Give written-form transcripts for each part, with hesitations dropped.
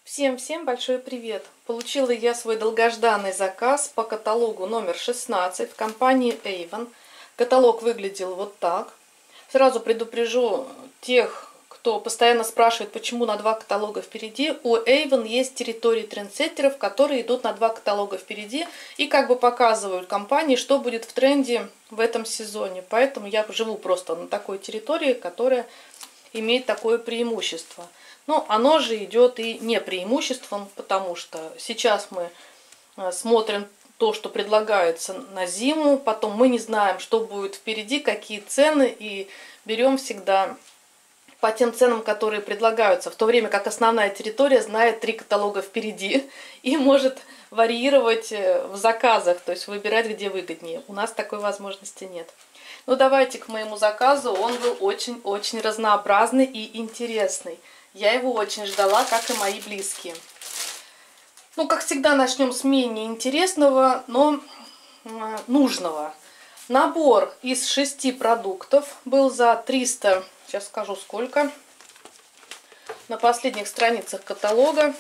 Всем большой привет! Получила я свой долгожданный заказ по каталогу номер 16 в компании Avon. Каталог выглядел вот так. Сразу предупрежу тех, кто постоянно спрашивает, почему на два каталога впереди. У Avon есть территории трендсеттеров, которые идут на два каталога впереди и как бы показывают компании, что будет в тренде в этом сезоне. Поэтому я живу просто на такой территории, которая имеет такое преимущество. Но оно же идет и не преимуществом, потому что сейчас мы смотрим то, что предлагается на зиму, потом мы не знаем, что будет впереди, какие цены, и берем всегда по тем ценам, которые предлагаются, в то время как основная территория знает 3 каталога впереди и может варьировать в заказах, то есть выбирать, где выгоднее. У нас такой возможности нет. Ну давайте к моему заказу, он был очень-очень разнообразный и интересный. Я его очень ждала, как и мои близкие. Ну, как всегда, начнем с менее интересного, но нужного. Набор из 6 продуктов был за 300, сейчас скажу сколько, на последних страницах каталога.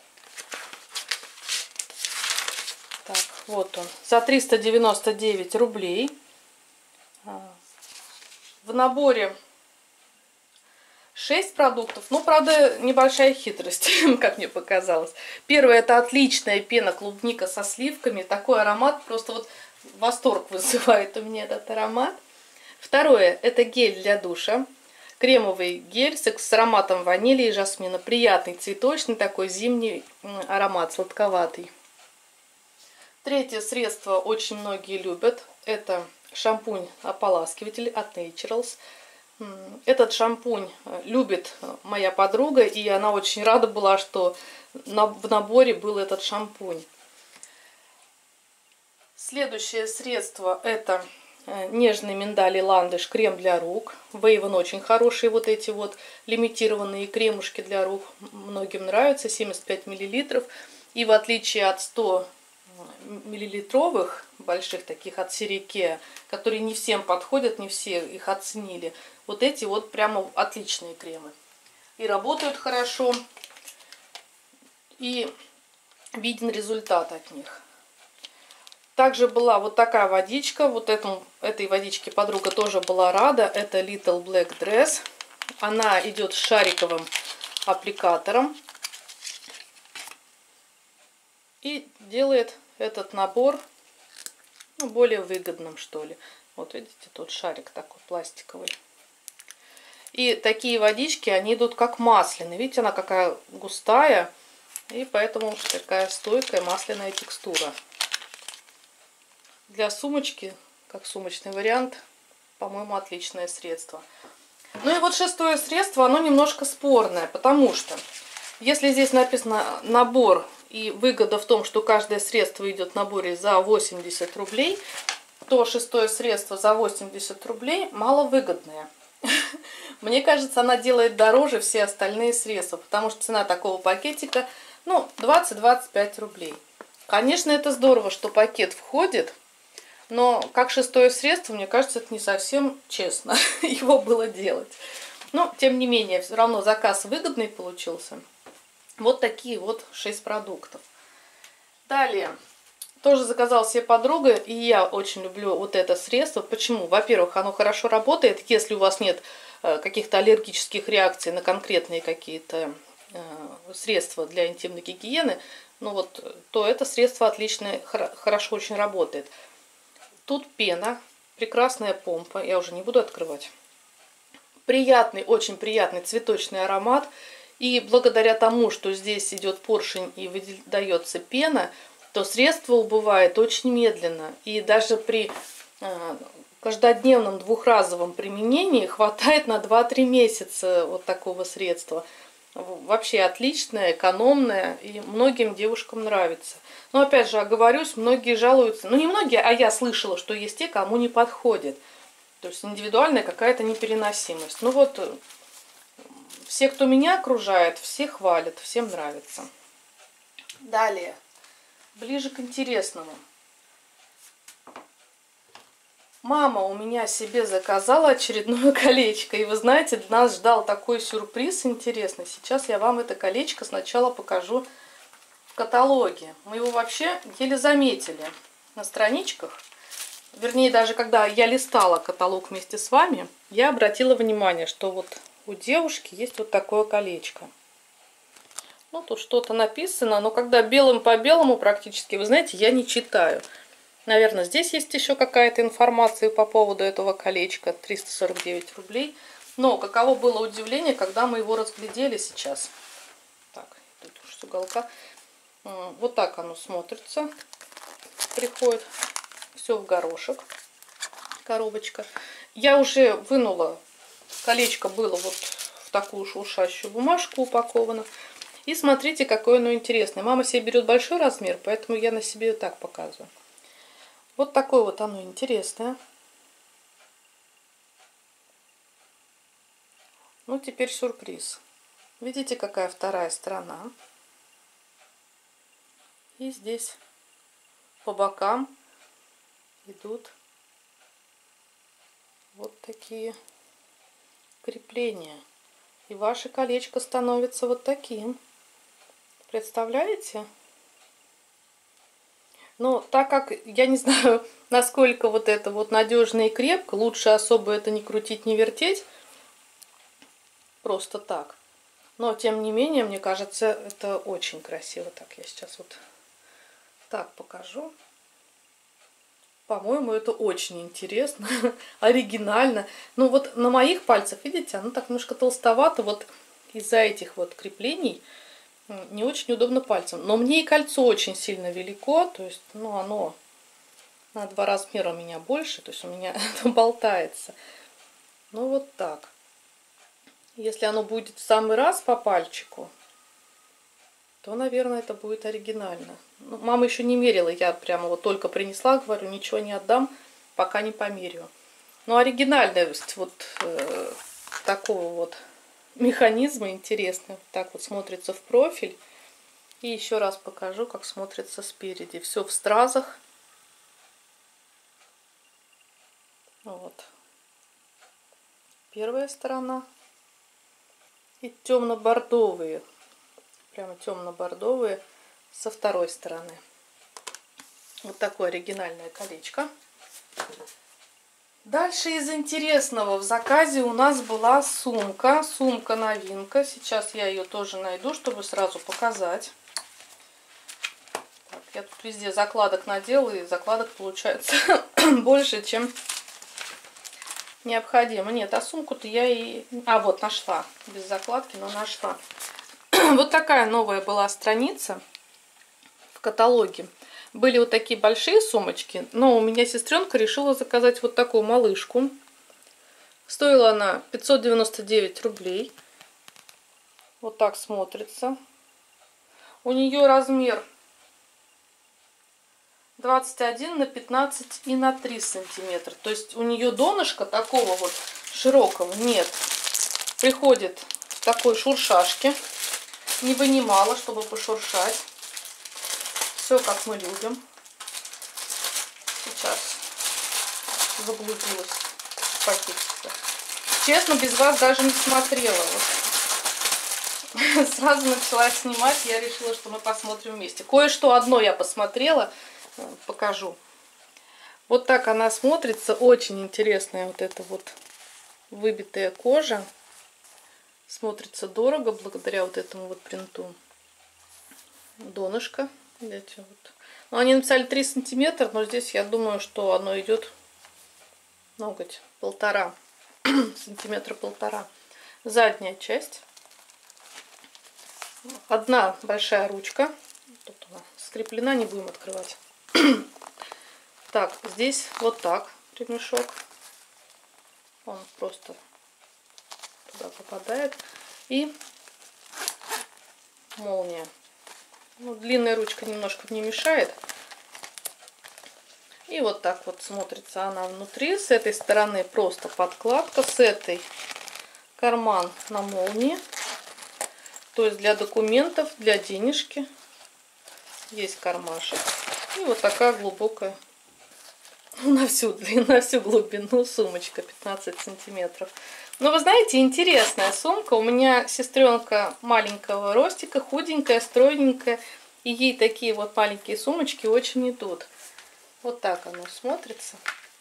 Так, вот он, за 399 рублей. В наборе 6 продуктов. Ну, правда, небольшая хитрость, как мне показалось. Первое — это отличная пена клубника со сливками. Такой аромат, просто вот восторг вызывает у меня этот аромат. Второе — это гель для душа. Кремовый гель с ароматом ванили и жасмина. Приятный, цветочный, такой зимний аромат, сладковатый. Третье средство очень многие любят. Это шампунь-ополаскиватель от Naturals. Этот шампунь любит моя подруга, и она очень рада была, что в наборе был этот шампунь. Следующее средство — это нежный миндаль и ландыш крем для рук. В Avon очень хорошие вот эти вот лимитированные кремушки для рук. Многим нравятся, 75 мл. И в отличие от 100 миллилитровых больших таких от серии Kea, которые не всем подходят, не все их оценили, вот эти вот прямо отличные кремы. И работают хорошо, и виден результат от них. Также была вот такая водичка. Вот этой водичке подруга тоже была рада. Это Little Black Dress. Она идет с шариковым аппликатором. И делает этот набор более выгодным, что ли. Вот видите, тут шарик такой пластиковый. И такие водички, они идут как масляные. Видите, она какая густая. И поэтому такая стойкая масляная текстура. Для сумочки, как сумочный вариант, по-моему, отличное средство. Ну и вот шестое средство, оно немножко спорное, потому что если здесь написано набор и выгода в том, что каждое средство идет в наборе за 80 рублей, то шестое средство за 80 рублей маловыгодное. Мне кажется, она делает дороже все остальные средства, потому что цена такого пакетика, ну, 20-25 рублей. Конечно, это здорово, что пакет входит, но как шестое средство, мне кажется, это не совсем честно его было делать. Но, тем не менее, все равно заказ выгодный получился. Вот такие вот 6 продуктов. Далее. Тоже заказала себе подруга, и я очень люблю вот это средство. Почему? Во-первых, оно хорошо работает, если у вас нет каких-то аллергических реакций на конкретные какие-то средства для интимной гигиены, ну вот, то это средство отлично, хорошо очень работает. Тут пена, прекрасная помпа, я уже не буду открывать. Приятный, очень приятный цветочный аромат. И благодаря тому, что здесь идет поршень и выдается пена, то средство убывает очень медленно. И даже при каждодневном двухразовом применении хватает на 2-3 месяца вот такого средства. Вообще отличное, экономное, и многим девушкам нравится. Но опять же, оговорюсь, многие жалуются, ну не многие, а я слышала, что есть те, кому не подходит. То есть индивидуальная какая-то непереносимость. Ну вот, все, кто меня окружает, все хвалят, всем нравится. Далее, ближе к интересному. Мама у меня себе заказала очередное колечко. И вы знаете, нас ждал такой сюрприз интересный. Сейчас я вам это колечко сначала покажу в каталоге. Мы его вообще еле заметили на страничках. Вернее, даже когда я листала каталог вместе с вами, я обратила внимание, что вот у девушки есть вот такое колечко. Ну, тут что-то написано, но когда белым по белому практически, вы знаете, я не читаю. Наверное, здесь есть еще какая-то информация по поводу этого колечка. 349 рублей. Но каково было удивление, когда мы его разглядели сейчас. Так, тут уж с уголка. Вот так оно смотрится. Приходит все в горошек. Коробочка. Я уже вынула. Колечко было вот в такую шуршащую бумажку упаковано. И смотрите, какое оно интересное. Мама себе берет большой размер, поэтому я на себе так показываю. Вот такое вот оно интересное. Ну, теперь сюрприз. Видите, какая вторая сторона. И здесь по бокам идут вот такие крепления. И ваше колечко становится вот таким. Представляете? Но так как я не знаю, насколько вот это вот надежно и крепко, лучше особо это не крутить, не вертеть. Просто так. Но тем не менее, мне кажется, это очень красиво. Так, я сейчас вот так покажу. По-моему, это очень интересно, оригинально. Ну вот на моих пальцах, видите, оно так немножко толстовато. Вот из-за этих вот креплений не очень удобно пальцем. Но мне и кольцо очень сильно велико. То есть, ну, оно на 2 размера у меня больше. То есть, у меня это болтается. Ну, вот так. Если оно будет в самый раз по пальчику, то, наверное, это будет оригинально. Ну, мама еще не мерила. Я прямо вот только принесла, говорю, ничего не отдам, пока не померяю. Но оригинальность вот такого вот механизма интересный. Так вот смотрится в профиль. И еще раз покажу, как смотрится спереди. Все в стразах. Вот. Первая сторона. И темно-бордовые. Прямо темно-бордовые со второй стороны. Вот такое оригинальное колечко. Дальше из интересного в заказе у нас была сумка. Сумка-новинка. Сейчас я ее тоже найду, чтобы сразу показать. Так, я тут везде закладок наделала, и закладок получается больше, чем необходимо. Нет, а сумку-то я и... А, вот, нашла. Без закладки, но нашла. Вот такая новая была страница в каталоге. Были вот такие большие сумочки, но у меня сестренка решила заказать вот такую малышку. Стоила она 599 рублей. Вот так смотрится. У нее размер 21 на 15 и на 3 сантиметра. То есть у нее донышка такого вот широкого нет. Приходит в такой шуршашке. Не вынимала, чтобы пошуршать. Все, как мы любим. Сейчас заблудилась в пакетике. Честно, без вас даже не смотрела. Вот. Сразу начала снимать, я решила, что мы посмотрим вместе. Кое-что одно я посмотрела, покажу. Вот так она смотрится. Очень интересная вот эта вот выбитая кожа. Смотрится дорого благодаря вот этому вот принту. Донышко. Видите, вот. Ну, они написали 3 сантиметра, но здесь я думаю, что оно идет ноготь 1,5 сантиметра 1,5. Задняя часть. Одна большая ручка. Тут она скреплена, не будем открывать. Так, здесь вот так ремешок. Он просто туда попадает. И молния. Ну, длинная ручка немножко не мешает. И вот так вот смотрится она внутри. С этой стороны просто подкладка. С этой карман на молнии. То есть для документов, для денежки. Есть кармашек. И вот такая глубокая на всю длину, на всю глубину сумочка 15 сантиметров. Но вы знаете, интересная сумка. У меня сестренка маленького ростика, худенькая, стройненькая. И ей такие вот маленькие сумочки очень идут. Вот так оно смотрится.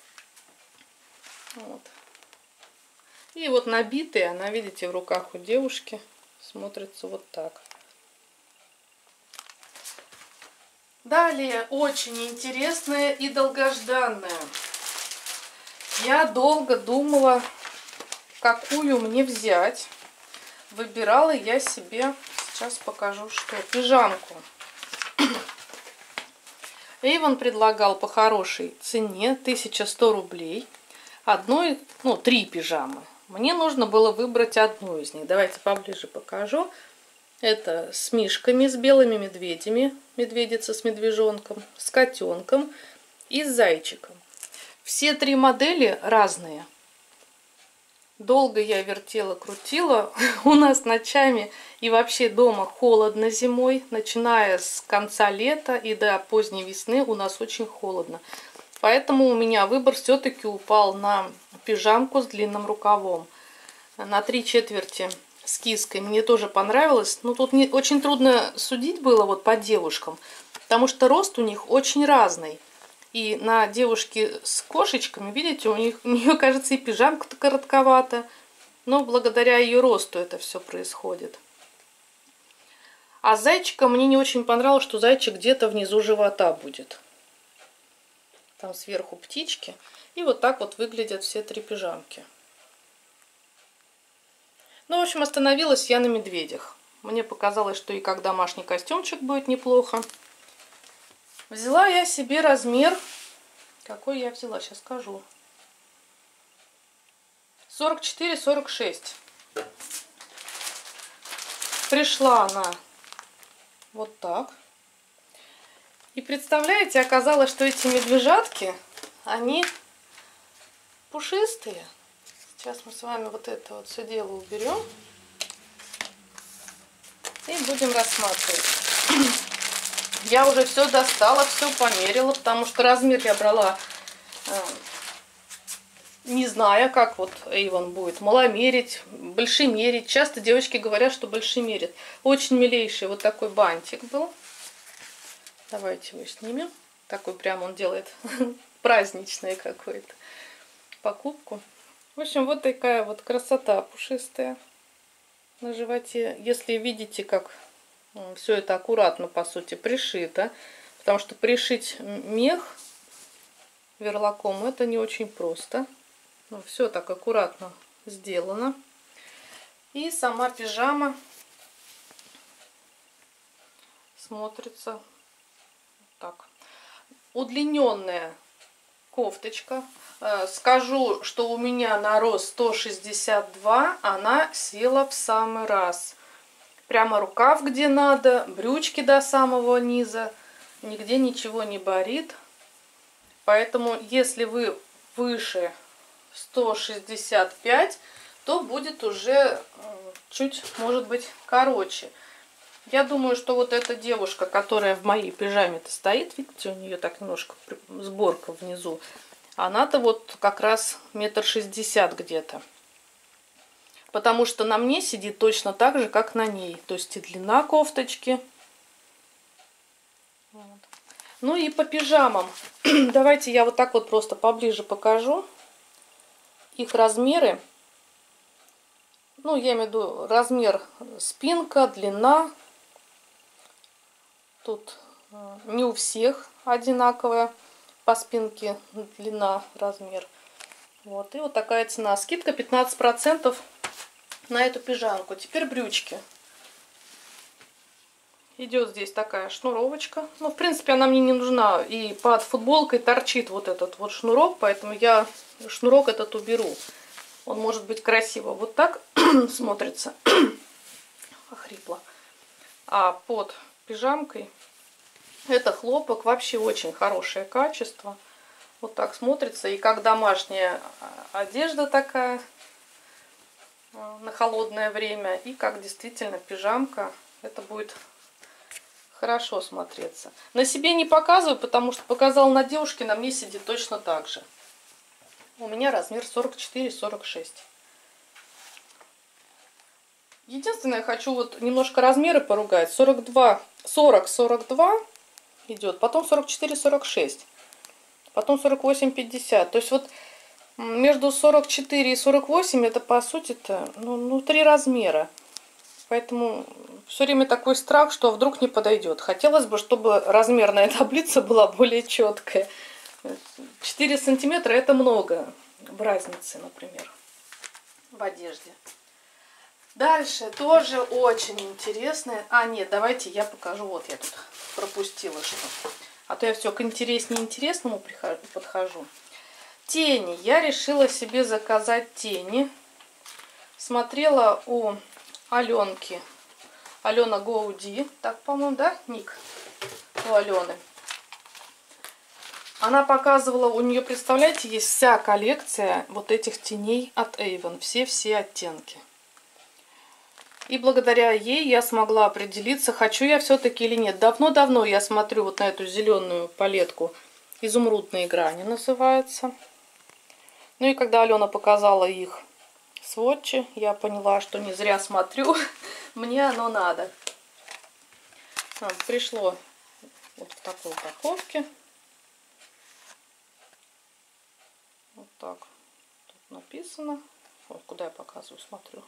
Вот. И вот набитая, она, видите, в руках у девушки смотрится вот так. Далее, очень интересная и долгожданная. Я долго думала, какую мне взять. Выбирала я себе, сейчас покажу, что, пижамку. Эйвон предлагал по хорошей цене 1100 рублей. Одной, ну, 3 пижамы. Мне нужно было выбрать одну из них. Давайте поближе покажу. Это с мишками, с белыми медведями. Медведица с медвежонком, с котенком и с зайчиком. Все 3 модели разные. Долго я вертела, крутила. У нас ночами и вообще дома холодно зимой. Начиная с конца лета и до поздней весны у нас очень холодно. Поэтому у меня выбор все-таки упал на пижамку с длинным рукавом. На 3/4 с киской. Мне тоже понравилось. Но тут очень трудно судить было вот по девушкам. Потому что рост у них очень разный. И на девушке с кошечками, видите, у нее, кажется, и пижамка-то коротковата. Но благодаря ее росту это все происходит. А с зайчиком мне не очень понравилось, что зайчик где-то внизу живота будет. Там сверху птички. И вот так вот выглядят все 3 пижамки. Ну, в общем, остановилась я на медведях. Мне показалось, что и как домашний костюмчик будет неплохо. Взяла я себе размер. Какой я взяла? Сейчас скажу. 44-46. Пришла она вот так. И представляете, оказалось, что эти медвежатки, они пушистые. Сейчас мы с вами вот это вот все дело уберем. И будем рассматривать. Я уже все достала, все померила, потому что размер я брала, не зная, как вот Эйвон будет маломерить, большемерить. Часто девочки говорят, что большемерит. Очень милейший вот такой бантик был. Давайте его снимем. Такой прям он делает праздничный какой-то покупку. В общем, вот такая вот красота пушистая на животе. Если видите, как все это аккуратно, по сути, пришито. Потому что пришить мех верлаком это не очень просто. Но все так аккуратно сделано. И сама пижама смотрится так. Удлиненная кофточка. Скажу, что у меня на рост 162, она села в самый раз. Прямо рукав где надо, брючки до самого низа, нигде ничего не борит. Поэтому, если вы выше 165, то будет уже чуть, может быть, короче. Я думаю, что вот эта девушка, которая в моей пижаме-то стоит, видите, у нее так немножко сборка внизу, она-то вот как раз 1,60 м где-то. Потому что на мне сидит точно так же, как на ней. То есть и длина кофточки. Вот. Ну и по пижамам. Давайте я вот так вот просто поближе покажу. Их размеры. Ну, я имею в виду размер спинка, длина. Тут не у всех одинаковая по спинке длина, размер. Вот. И вот такая цена. Скидка 15% на эту пижамку. Теперь брючки. Идет здесь такая шнуровочка. Ну, в принципе, она мне не нужна. И под футболкой торчит вот этот вот шнурок. Поэтому я шнурок этот уберу. Он может быть красиво вот так смотрится. Охрипла. А под пижамкой это хлопок. Вообще очень хорошее качество. Вот так смотрится. И как домашняя одежда такая на холодное время. И как действительно пижамка. Это будет хорошо смотреться. На себе не показываю, потому что показала на девушке, на мне сидит точно так же. У меня размер 44-46. Единственное, хочу вот немножко размеры поругать. 40-42 идет, потом 44-46, потом 48-50. То есть вот между 44 и 48 это по сути-то ну 3 размера. Поэтому все время такой страх, что вдруг не подойдет. Хотелось бы, чтобы размерная таблица была более четкая. 4 сантиметра это много в разнице, например, в одежде. Дальше тоже очень интересное. А, нет, давайте я покажу. Вот я тут пропустила что. А то я все к интересному подхожу. Тени. Я решила себе заказать тени. Смотрела у Аленки. Алена Гоуди. Так, по-моему, да, ник у Алены. Она показывала, у нее, представляете, есть вся коллекция вот этих теней от Avon. Все оттенки. И благодаря ей я смогла определиться, хочу я все-таки или нет. Давно-давно я смотрю вот на эту зеленую палетку. Изумрудные грани называется. Ну и когда Алена показала их сводчи, я поняла, что не зря смотрю. Мне оно надо. Пришло вот в такой упаковке. Вот так. Тут написано. Вот куда я показываю, смотрю.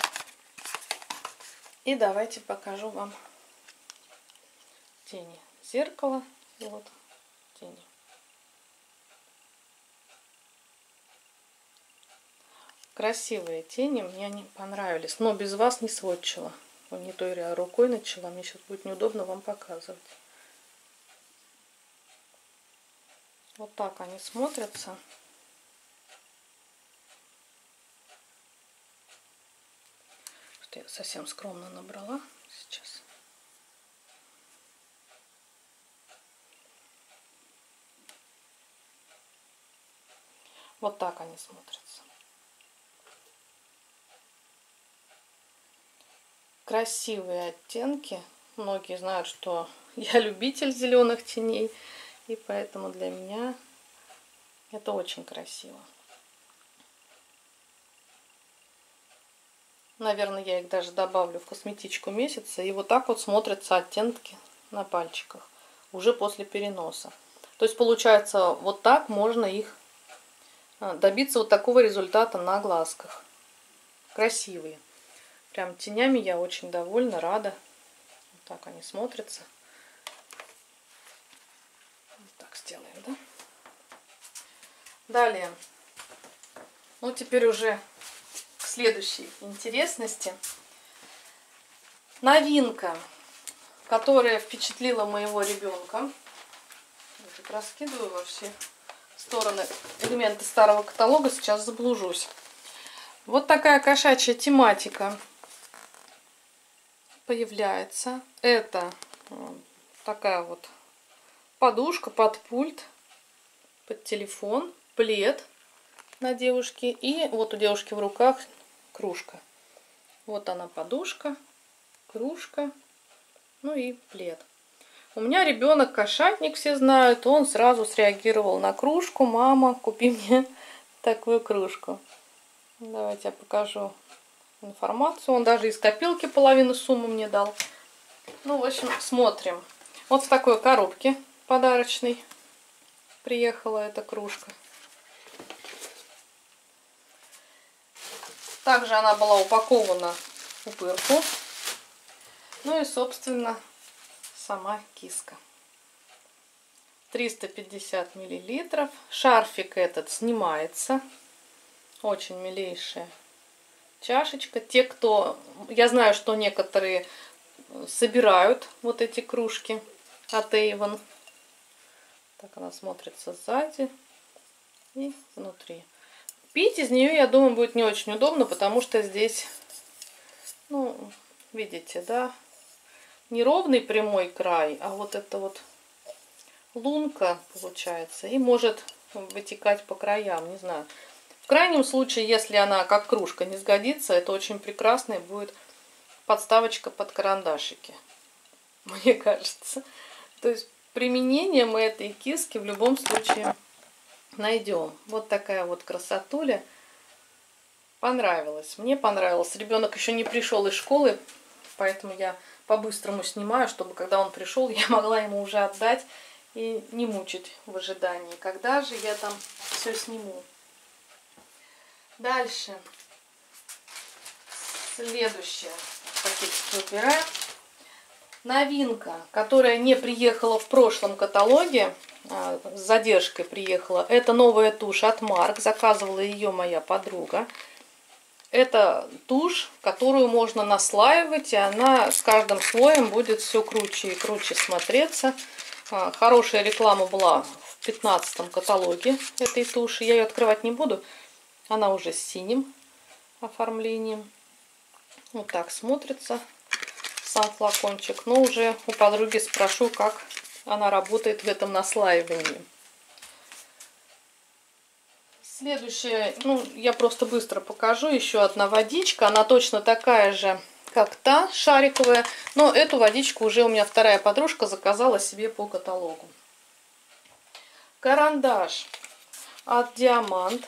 И давайте покажу вам тени. Зеркало и вот тени. Красивые тени, мне они понравились. Но без вас не сводчила. Не той рукой начала. Мне сейчас будет неудобно вам показывать. Вот так они смотрятся. Я совсем скромно набрала сейчас. Вот так они смотрятся. Красивые оттенки. Многие знают, что я любитель зеленых теней. И поэтому для меня это очень красиво. Наверное, я их даже добавлю в косметичку месяца. И вот так вот смотрятся оттенки на пальчиках. Уже после переноса. То есть получается, вот так можно их добиться вот такого результата на глазках. Красивые. Прям тенями я очень довольна, рада. Вот так они смотрятся. Вот так сделаем, да? Далее. Ну, теперь уже к следующей интересности. Новинка, которая впечатлила моего ребенка. Я тут раскидываю во все стороны элементы старого каталога, сейчас заблужусь. Вот такая кошачья тематика появляется. Это такая вот подушка под пульт, под телефон, плед на девушке. И вот у девушки в руках кружка. Вот она подушка, кружка, ну и плед. У меня ребенок кошатник, все знают. Он сразу среагировал на кружку. Мама, купи мне такую кружку. Давайте я покажу информацию. Он даже из копилки половину суммы мне дал. Ну, в общем, смотрим. Вот в такой коробке подарочной приехала эта кружка. Также она была упакована в пупырку. Ну и, собственно, сама киска. 350 миллилитров. Шарфик этот снимается. Очень милейшая чашечка. Те, кто... Я знаю, что некоторые собирают вот эти кружки от Avon. Так она смотрится сзади и внутри. Пить из нее, я думаю, будет не очень удобно, потому что здесь, ну, видите, да, не ровный прямой край, а вот это вот лунка получается и может вытекать по краям, не знаю. В крайнем случае, если она как кружка не сгодится, это очень прекрасная будет подставочка под карандашики. мне кажется. То есть применение мы этой киски в любом случае найдем. Вот такая вот красотуля. Понравилось. Мне понравилось. Ребенок еще не пришел из школы, поэтому я по-быстрому снимаю, чтобы когда он пришел, я могла ему уже отдать и не мучить в ожидании. Когда же я там все сниму? Дальше. Следующее. Пакетик выбираем. Новинка, которая не приехала в прошлом каталоге, с задержкой приехала, это новая тушь от Марк. Заказывала ее моя подруга. Это тушь, которую можно наслаивать, и она с каждым слоем будет все круче и круче смотреться. Хорошая реклама была в 15-м каталоге этой туши. Я ее открывать не буду. Она уже с синим оформлением. Вот так смотрится сам флакончик. Но уже у подруги спрошу, как она работает в этом наслаивании. Следующее, ну, я просто быстро покажу. Еще одна водичка. Она точно такая же, как та, шариковая. Но эту водичку уже у меня вторая подружка заказала себе по каталогу. Карандаш от Диамант.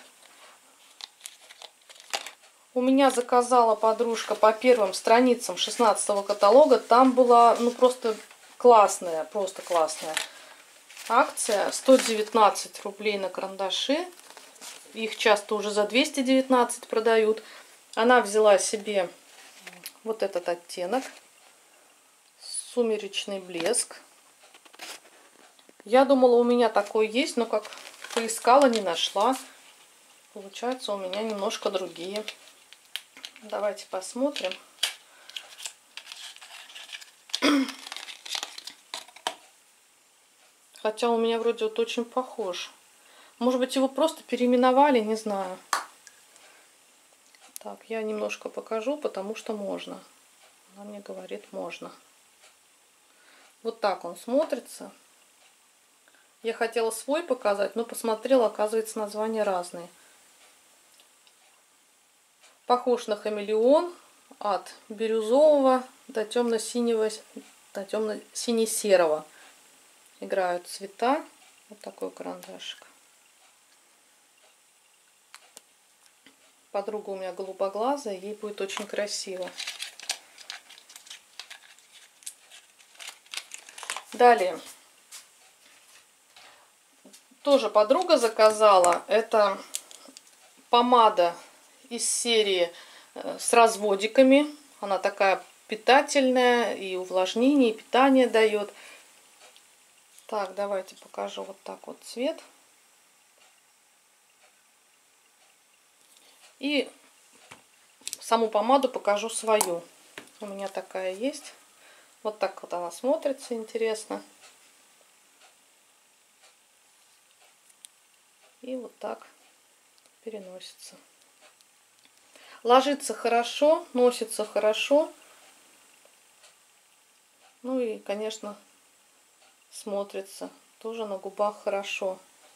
У меня заказала подружка по первым страницам 16-го каталога. Там была, ну, просто классная акция. 119 рублей на карандаши. Их часто уже за 219 продают. Она взяла себе вот этот оттенок. Сумеречный блеск. Я думала, у меня такой есть, но как поискала, не нашла. Получается, у меня немножко другие. Давайте посмотрим. Хотя у меня вроде вот очень похож. Может быть, его просто переименовали, не знаю. Так, я немножко покажу, потому что можно. Она мне говорит, можно. Вот так он смотрится. Я хотела свой показать, но посмотрела, оказывается, названия разные. Похож на хамелеон, от бирюзового до темно-синего, до темно-сине-серого. Играют цвета. Вот такой карандашик. Подруга у меня голубоглазая, ей будет очень красиво. Далее. Тоже подруга заказала. Это помада из серии с разводиками. Она такая питательная, и увлажнение, и питание дает. Так, давайте покажу вот так вот цвет. И саму помаду покажу свою. У меня такая есть. Вот так вот она смотрится, интересно. И вот так переносится. Ложится хорошо, носится хорошо. Ну и, конечно, смотрится тоже на губах хорошо.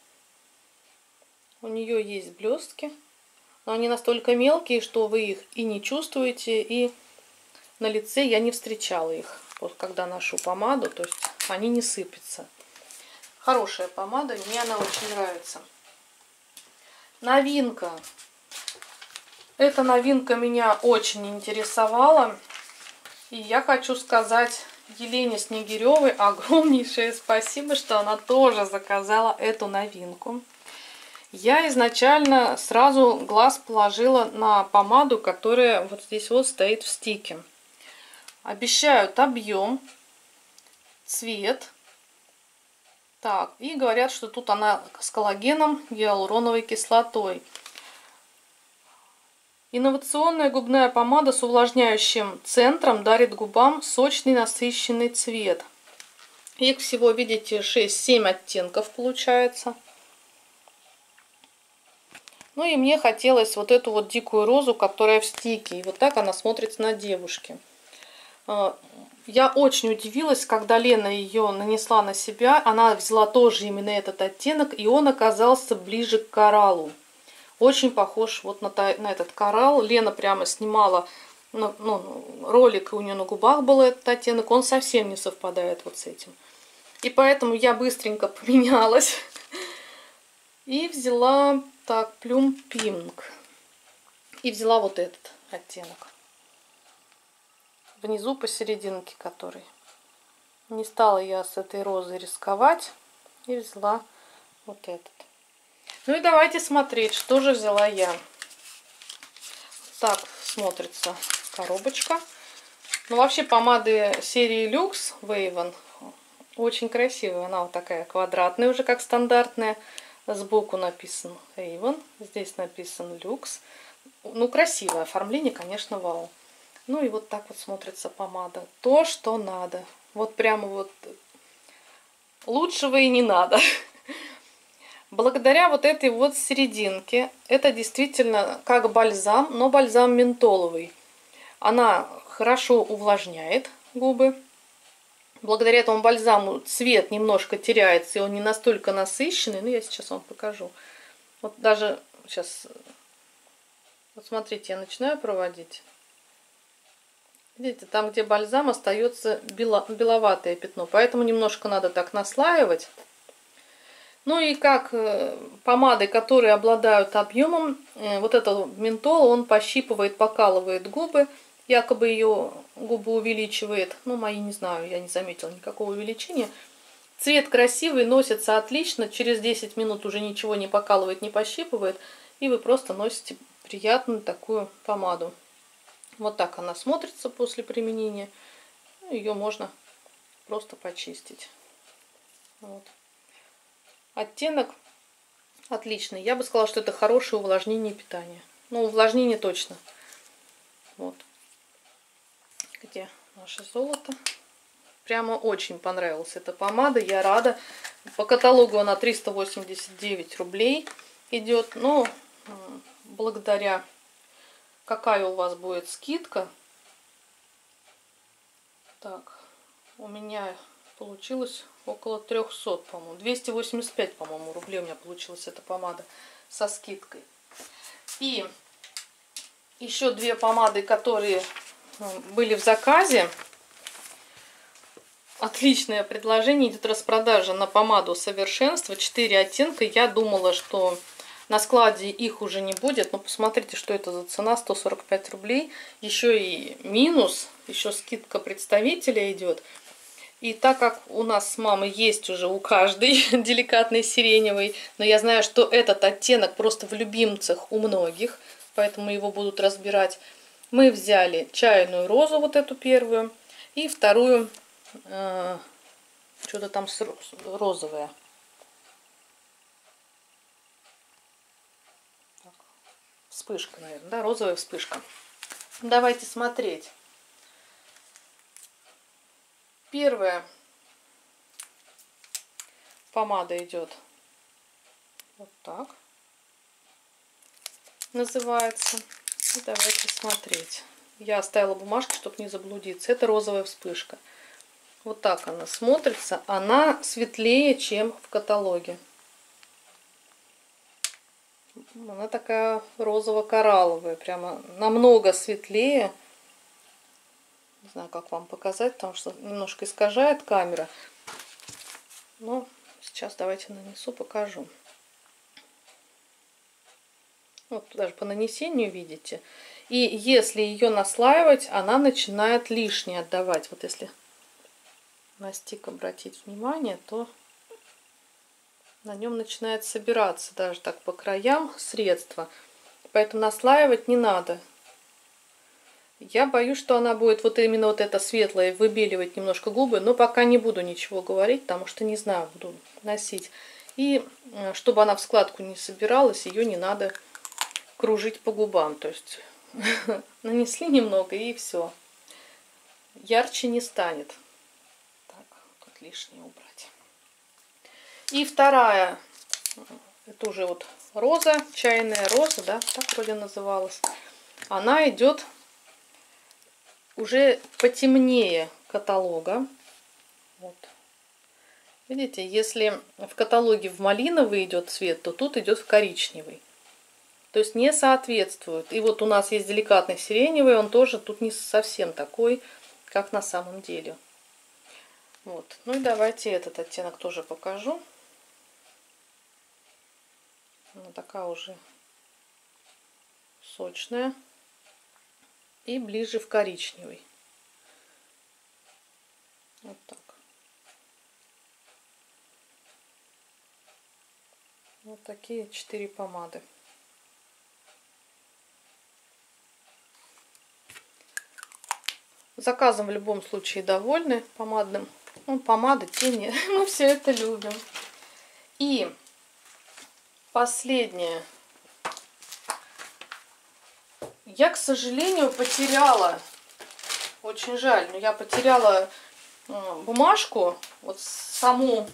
У нее есть блестки, но они настолько мелкие, что вы их и не чувствуете, и на лице я не встречала их. Вот когда ношу помаду, то есть они не сыпятся. Хорошая помада, мне она очень нравится. Новинка. Эта новинка меня очень интересовала. И я хочу сказать Елене Снегиревой огромнейшее спасибо, что она тоже заказала эту новинку. Я изначально сразу глаз положила на помаду, которая вот здесь вот стоит в стике. Обещают объем, цвет. Так, и говорят, что тут она с коллагеном, гиалуроновой кислотой. Инновационная губная помада с увлажняющим центром дарит губам сочный насыщенный цвет. Их всего, видите, 6-7 оттенков получается. Ну и мне хотелось вот эту вот дикую розу, которая в стике. И вот так она смотрится на девушке. Я очень удивилась, когда Лена ее нанесла на себя. Она взяла тоже именно этот оттенок, и он оказался ближе к кораллу. Очень похож вот на этот коралл. Лена прямо снимала ролик у нее на губах был этот оттенок, он совсем не совпадает вот с этим. И поэтому я быстренько поменялась и взяла так Plum Pink. И взяла вот этот оттенок. Внизу посерединке который. Не стала я с этой розой рисковать. И взяла вот этот. Ну и давайте смотреть, что же взяла я. Так смотрится коробочка. Ну вообще помады серии Luxe Wave очень красивая. Она вот такая квадратная уже, как стандартная. Сбоку написан Avon. Здесь написан Luxe. Ну красивое оформление, конечно, вау. Ну и вот так вот смотрится помада. То, что надо. Вот прямо вот лучшего и не надо. Благодаря вот этой вот серединке, это действительно как бальзам, но бальзам ментоловый. Она хорошо увлажняет губы. Благодаря этому бальзаму цвет немножко теряется, и он не настолько насыщенный. Ну, я сейчас вам покажу. Вот даже сейчас, вот смотрите, я начинаю проводить. Видите, там, где бальзам, остается беловатое пятно. Поэтому немножко надо так наслаивать. Ну и как помады, которые обладают объемом, вот этот ментол, он пощипывает, покалывает губы. Якобы ее губы увеличивает. Ну, мои не знаю, я не заметила никакого увеличения. Цвет красивый, носится отлично. Через 10 минут уже ничего не покалывает, не пощипывает. И вы просто носите приятную такую помаду. Вот так она смотрится после применения. Ее можно просто почистить. Вот. Оттенок отличный. Я бы сказала, что это хорошее увлажнение питания. Ну, увлажнение точно. Вот. Где наше золото? Прямо очень понравилась эта помада. Я рада. По каталогу она 389 рублей идет. Но благодаря... Какая у вас будет скидка? Так, у меня получилось около 300, по-моему. 285, по-моему, рублей у меня получилась эта помада со скидкой. И еще две помады, которые были в заказе. Отличное предложение. Идет распродажа на помаду Совершенство. 4 оттенка. Я думала, что на складе их уже не будет. Но посмотрите, что это за цена. 145 рублей. Еще и минус. Еще скидка представителя идет. И так как у нас с мамой есть уже у каждой деликатный сиреневый, но я знаю, что этот оттенок просто в любимцах у многих, поэтому его будут разбирать, мы взяли чайную розу, вот эту первую, и вторую, что-то там розовое. Вспышка, наверное, да, розовая вспышка. Давайте смотреть. Первая помада идет вот так. Называется. И давайте смотреть. Я оставила бумажки, чтобы не заблудиться. Это розовая вспышка. Вот так она смотрится. Она светлее, чем в каталоге. Она такая розово-коралловая. Прямо намного светлее. Не знаю, как вам показать, потому что немножко искажает камера. Но сейчас давайте нанесу, покажу. Вот даже по нанесению видите. И если ее наслаивать, она начинает лишнее отдавать. Вот если на стик обратить внимание, то на нем начинает собираться даже так по краям средство. Поэтому наслаивать не надо. Я боюсь, что она будет вот именно вот это светлое выбеливать немножко губы, но пока не буду ничего говорить, потому что не знаю, буду носить. И чтобы она в складку не собиралась, ее не надо кружить по губам. То есть нанесли немного и все. Ярче не станет. Так, тут лишнее убрать. И вторая, это уже вот роза, чайная роза, да, так вроде называлась. Она идет уже потемнее каталога. Вот. Видите, если в каталоге в малиновый идет цвет, то тут идет в коричневый. То есть не соответствует. И вот у нас есть деликатный сиреневый, он тоже тут не совсем такой, как на самом деле. Вот. Ну и давайте этот оттенок тоже покажу. Она такая уже сочная. И ближе в коричневый. Вот так. Вот такие 4 помады. Заказом в любом случае довольны помадным. Ну, помады, тени, мы все это любим. И последнее. Я, к сожалению, потеряла, очень жаль, но я потеряла бумажку, вот саму,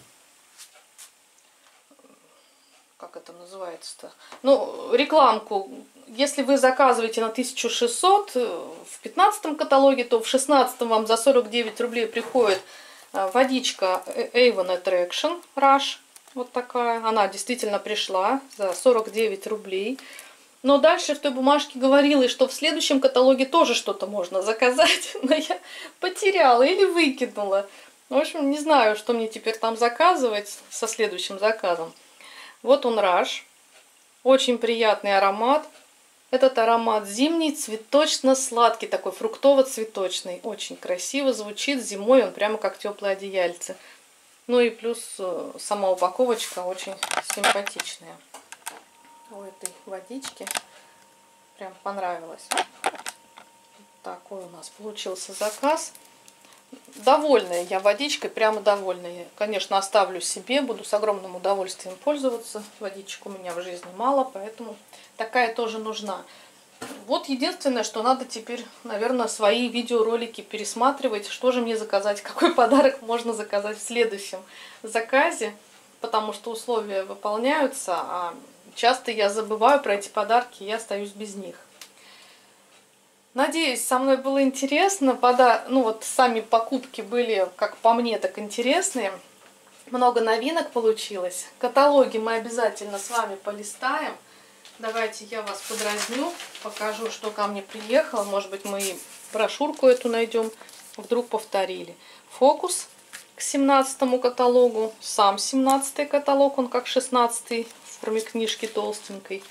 как это называется-то, ну, рекламку. Если вы заказываете на 1600 в 15 каталоге, то в 16 вам за 49 рублей приходит водичка Avon Attraction Rush. Вот такая. Она действительно пришла за 49 рублей. Но дальше в той бумажке говорилось, что в следующем каталоге тоже что-то можно заказать. Но я потеряла или выкинула. В общем, не знаю, что мне теперь там заказывать со следующим заказом. Вот он, Rush. Очень приятный аромат. Этот аромат зимний, цветочно-сладкий, такой фруктово-цветочный. Очень красиво звучит. Зимой он прямо как теплое одеяльце. Ну и плюс сама упаковочка очень симпатичная. У этой водички прям понравилось. Такой у нас получился заказ. Довольная я водичкой, прямо довольная. Конечно, оставлю себе, буду с огромным удовольствием пользоваться. Водичек у меня в жизни мало, поэтому такая тоже нужна. Вот единственное, что надо теперь, наверное, свои видеоролики пересматривать. Что же мне заказать, какой подарок можно заказать в следующем заказе. Потому что условия выполняются, а часто я забываю про эти подарки, и я остаюсь без них. Надеюсь, со мной было интересно. Ну вот сами покупки были, как по мне, так интересные. Много новинок получилось. Каталоги мы обязательно с вами полистаем. Давайте я вас подразню, покажу, что ко мне приехало. Может быть, мы и брошюрку эту найдем. Вдруг повторили. Фокус к 17 каталогу. Сам 17 каталог, он как 16 в форме книжки толстенькой.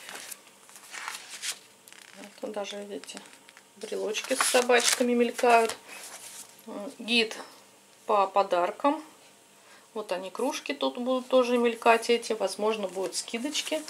Тут даже, видите, брелочки с собачками мелькают. Гид по подаркам. Вот они, кружки тут будут тоже мелькать эти. Возможно, будут скидочки.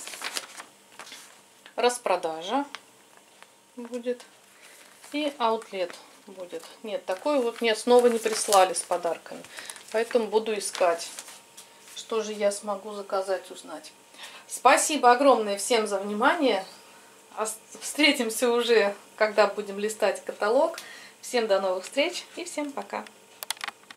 Распродажа будет. И аутлет будет. Нет, такой вот мне снова не прислали с подарками. Поэтому буду искать, что же я смогу заказать, узнать. Спасибо огромное всем за внимание. Встретимся уже, когда будем листать каталог. Всем до новых встреч и всем пока.